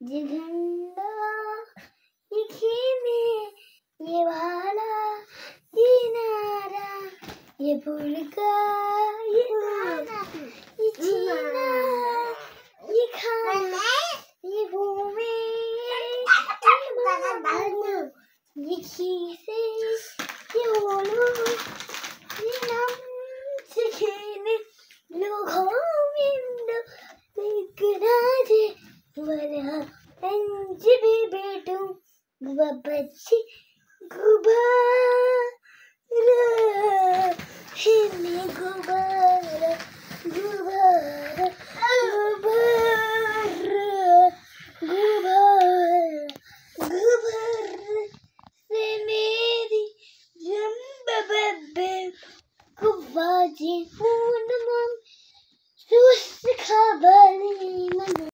ये झंडा, ये खेमे, ये भाला, ये नारा, ये फुलका, ये नारा, ये जीना, ये खाना, ये भूमि, ये खीसे, ये बोलो, ये नाम से खेले लोगों में निकराजे वरा अंज भी बेटू बच्ची गुबारा हिमे गुबारा गुबारा गुबारा गुबारा गुबारा से मेरी जम्ब बब्बे गुबाजी